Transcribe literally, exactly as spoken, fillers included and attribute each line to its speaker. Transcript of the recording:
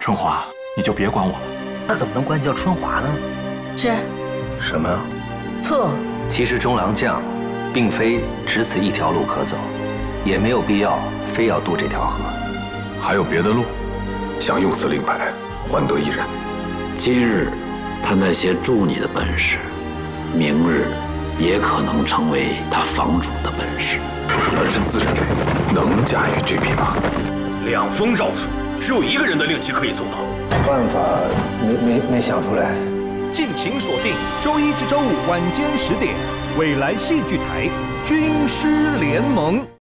Speaker 1: 春华，你就别管我了。
Speaker 2: 那怎么能管你叫春华呢？
Speaker 3: 是。
Speaker 2: 什么？
Speaker 3: 错。
Speaker 2: 其实中郎将，并非只此一条路可走，也没有必要非要渡这条河。
Speaker 4: 还有别的路，想用此令牌换得一人。
Speaker 5: 今日他那些助你的本事，明日也可能成为他房主的本事。
Speaker 4: 儿臣自认为能驾驭这匹马。
Speaker 6: 两封诏书，只有一个人的令旗可以送到。
Speaker 2: 办法没没没想出来。
Speaker 7: 敬请锁定周一至周五晚间十点，未来戏剧台《军师联盟》。